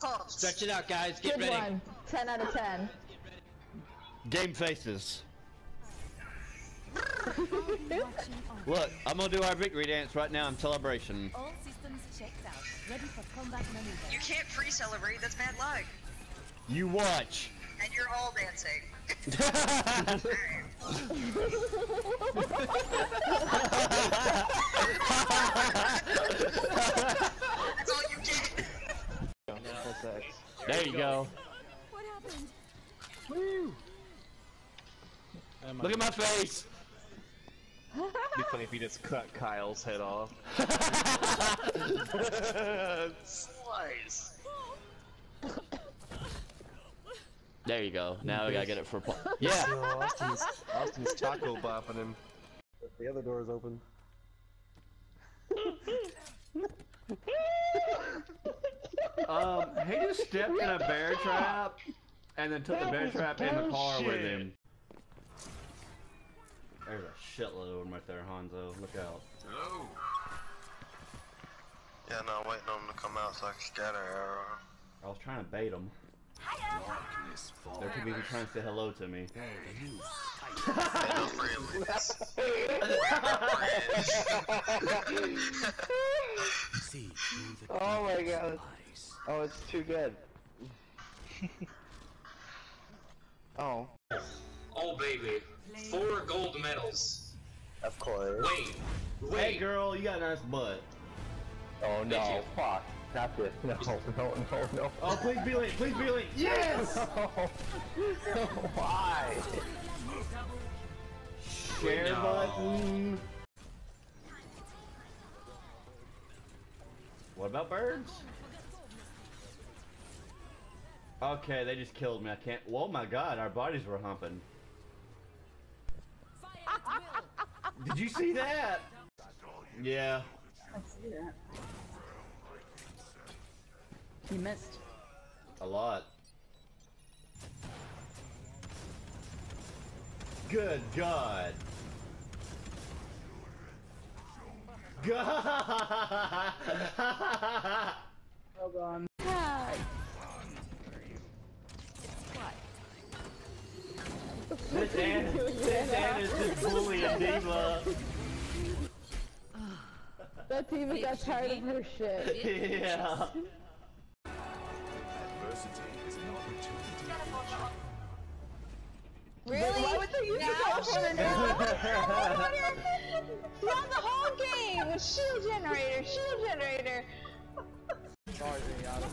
Stretch it out, guys. Get Good ready. one. 10 out of 10. Game faces. Look, I'm gonna do our victory dance right now in celebration. All systems checked out. Ready for combat maneuver. You can't pre-celebrate, that's bad luck. You watch. And you're all dancing. That's all you get. There you go. What happened? Woo. Look at my face. It'd be funny if you just cut Kyle's head off. Slice. There you go. Now we gotta get it for yeah. Austin's taco bopping him. The other door is open. He just stepped in a bear trap and then took the bear trap in the car with him. There's a shitload of them right there, Hanzo. Look out. Oh. Yeah, no, I'm waiting on them to come out so I can scatter arrow. I was trying to bait them. They're too busy trying to say hello to me. Oh my god. Oh, it's too good. Oh. Oh, baby. 4 gold medals. Of course. Wait. Hey, girl, you got a nice butt. Oh no, Thank you. fuck. Not this. No, no. Oh, please be late. Please be late. Yes! Why? Share button. What about birds? Okay, they just killed me. I can't. Oh my god, our bodies were humping. Did you see that? Yeah. I see that. You missed. A lot. Good God. God. Hold on. This Ann is just bullying Diva. That Diva got tired of her shit. Yeah. Really? Why would they use the teleporter now? Throughout the whole game with shield generator. Sorry, Zenyatta.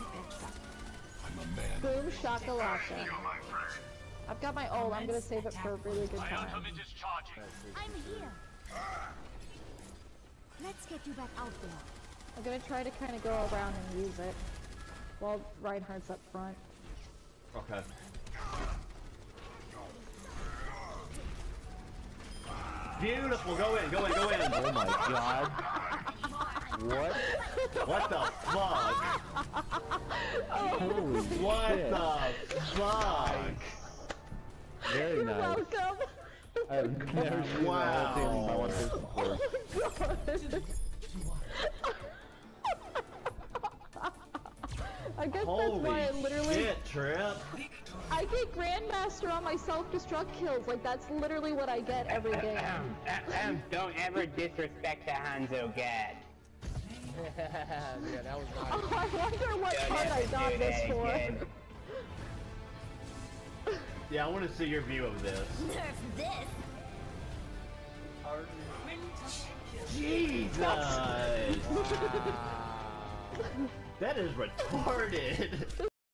Boom shakalaka. I've got my ult, I'm gonna save it for a really good time. I'm here. Let's get you back out there. I'm gonna try to kind of go around and use it while Reinhardt's up front. Okay. Beautiful. Go in. Go in. Go in. Oh my god. What? What the fuck? Holy What shit. the fuck? Very You're nice. welcome! I've never seen Wow. the whole thing by one person before. I guess that's Holy why I literally shit, Trip. I get Grandmaster on my self-destruct kills. Like that's literally what I get every game. Don't ever disrespect the Hanzo Gad. Yeah, that was nice. Oh, I wonder what Don't part I ever got do this that for. again. Yeah, I want to see your view of this. Nerf this. Jesus! That is retarded.